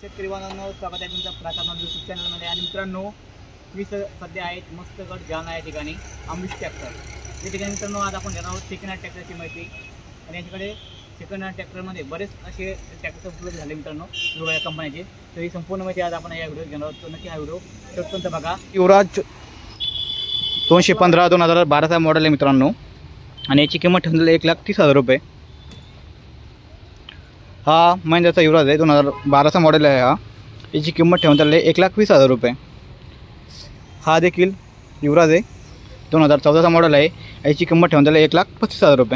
शेतकरी बांधवांनो, स्वागत आहे तुमचं प्रार्थना यूट्यूब चॅनलमध्ये। आणि मित्रांनो, मी सध्या आहे मस्तगड जालना या ठिकाणी अमृत ट्रॅक्टर या ठिकाणी। मित्रांनो, आज आपण घेणार आहोत सेकंड हँड ट्रॅक्टरची माहिती। आणि याच्याकडे सेकंड हँड ट्रॅक्टरमध्ये बरेच असे ट्रॅक्टर उपलब्ध झाले मित्रांनो वेगवेगळ्या कंपन्याचे। तर ही संपूर्ण माहिती आज आपण या व्हिडिओत घेणार आहोत। तर नक्की हा व्हिडिओ शेवटपर्यंत बघा। युवराज 215 2012चा मॉडेल आहे मित्रांनो, आणि याची किंमत ठरलेली 1,30,000 रुपये। हा महिंद्राचा युवराज आहे, 2012चा मॉडेल आहे। हा याची किंमत ठेवण्यात आली 1,20,000 रुपये। हा देखील युवराज आहे, 2014चा मॉडेल आहे। याची किंमत ठेवण्यात आली 1,35,000 रुपये।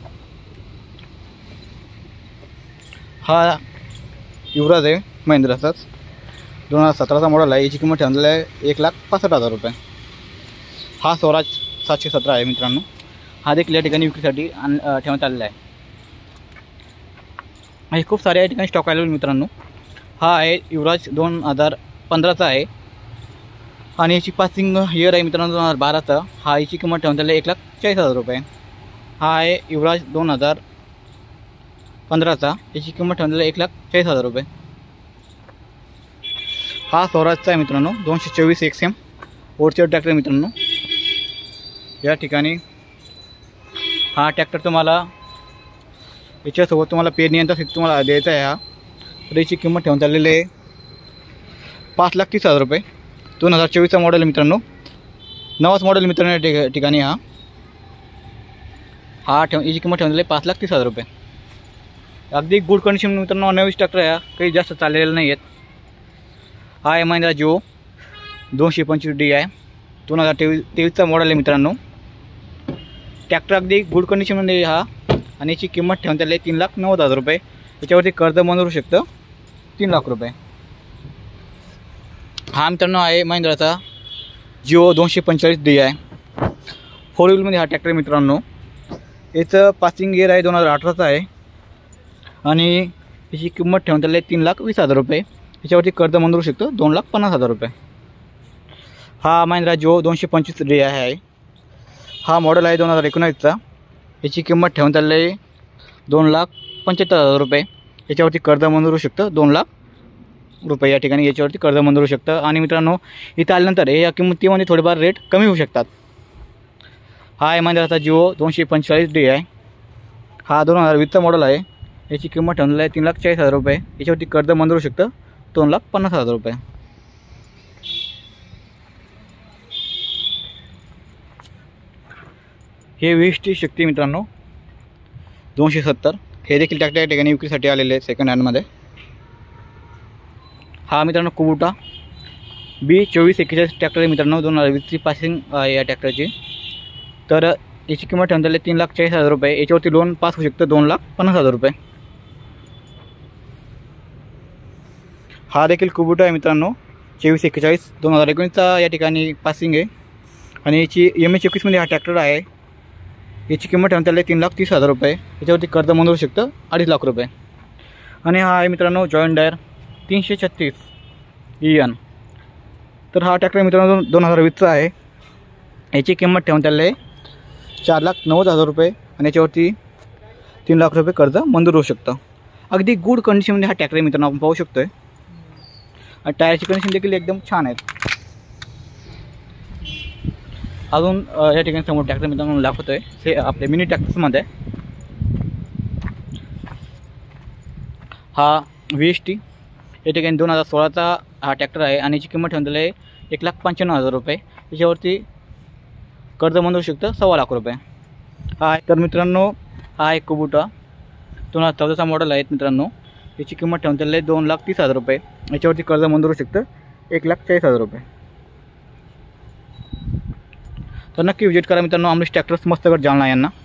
हा युवराज आहे महिंद्राचाच, 2017चा मॉडेल आहे। याची किंमत ठेवण्यात आली 1,65,000 रुपये। हा स्वराज 717 आहे मित्रांनो, हा देखील या ठिकाणी विक्रीसाठी ठेवण्यात आलेला आहे। हे खूप सारे या ठिकाणी स्टॉक अवेलेबल मित्रांनो। हा आहे युवराज 2015चा आहे, आणि याची पासिंग इयर आहे मित्रांनो 2012चा। हा याची किंमत ठेवण्यात आली 1,40,000 रुपये। हा आहे युवराज 2015चा, याची किंमत ठेवण्यात आली 1,40,000 रुपये। हा स्वराजचा आहे मित्रांनो, 224 XM ओडचर ट्रॅक्टर मित्रांनो। या ठिकाणी हा ट्रॅक्टर तुम्हाला याच्यासोबत तुम्हाला पेरणी यंत्र तुम्हाला द्यायचा आहे। हा तर याची किंमत ठेवण्यात आलेली आहे 5,30,000 रुपये। 2024चा मॉडेल मित्रांनो, नवाच मॉडेल मित्रांनो। या ठिकाणी याची किंमत ठेवण्यात आली 5,30,000 रुपये। अगदी गुड कंडिशन मित्रांनो, नवीन ट्रॅक्टर आहे, काही जास्त चाललेलं नाही आहेत। हा आहे महिंद्रा जिओ 225D आहे, 2023चा मॉडेल आहे मित्रांनो। ट्रॅक्टर अगदी गुड कंडिशनमध्ये हा, आणि याची किंमत ठेवण्यात आली 3,90,000 रुपये। याच्यावरती कर्ज मंजूर होऊ शकतं 3 लाख रुपये। हा मित्रांनो आहे महिंद्राचा जिओ 245D आहे, 4 व्हीलमध्ये हा ट्रॅक्टर मित्रांनो। याचं पासिंग गिअर आहे 2018चा आहे, आणि याची किंमत ठेवण्यात आली 3,20,000 रुपये। याच्यावरती कर्ज मंजूर होऊ शकतं 2,50,000 रुपये। हा महिंद्रा जिओ 225D आहे, हा मॉडेल आहे 2019चा। याची किंमत ठेवण्यात आली आहे 2,75,000 रुपये। याच्यावरती कर्ज मंजूर होऊ शकतं 2 लाख रुपये। या ठिकाणी याच्यावरती कर्ज मंजूर होऊ शकतं। आणि मित्रांनो, इथं आल्यानंतर या किंमतीमध्ये थोडेफार रेट कमी होऊ शकतात। हा आहे महिंद्राचा जिओ 245D आहे, हा 2020चा मॉडेल आहे। याची किंमत ठेवलेली आहे 3,40,000 रुपये। याच्यावरती कर्ज मंजूर होऊ शकतं 2,50,000 रुपये। हे VST शक्ती मित्रांनो 270, हे देखील ट्रॅक्टर या ठिकाणी विक्रीसाठी आलेले आहे सेकंड हँडमध्ये। हा मित्रांनो कुबुटा B2441 ट्रॅक्टर आहे मित्रांनो, 2020ची पासिंग या ट्रॅक्टरची। तर याची किंमत ठेवण्यात आली 3,40,000 रुपये। याच्यावरती लोन पास होऊ शकतं 2,50,000 रुपये। हा देखील कुबुटा आहे मित्रांनो 2441, 2019चा या ठिकाणी पासिंग आहे, आणि याची MH21मध्ये हा ट्रॅक्टर आहे। याची किंमत ठेवण्यात आली 3,30,000 रुपये। याच्यावरती कर्ज मंजूर होऊ शकतं 2.5 लाख रुपये। आणि हा आहे मित्रांनो जॉइन डायर 336 EN। तर हा ट्रॅक्टर मित्रांनो 2020चा आहे। याची किंमत ठेवण्यात आली आहे 4,90,000 रुपये, आणि याच्यावरती 3 लाख रुपये कर्ज मंजूर होऊ शकतं। अगदी गुड कंडिशनमध्ये हा ट्रॅक्टर मित्रांनो आपण पाहू शकतोय, आणि टायरची कंडिशन देखील एकदम छान आहे। अजून या ठिकाणी समोर ट्रॅक्टर मित्रांनो दाखवतोय, हे आपले मिनी ट्रॅक्टर्समध्ये। हा VST या ठिकाणी 2016चा हा ट्रॅक्टर आहे, आणि याची किंमत ठेवण्यात आली आहे 1,95,000 रुपये। याच्यावरती कर्ज मंजूर होऊ शकतं 1.25 लाख रुपये। हा तर मित्रांनो, हा आहे कुबुटा 2014चा मॉडेल आहे मित्रांनो। याची किंमत ठेवण्यात आली आहे 2,30,000 रुपये। याच्यावरती कर्ज मंजूर होऊ शकतं 1,40,000 रुपये। तर नक्की विजिट करा मित्रांनो अमृत ट्रॅक्टर्स मस्तगड जालना यांना।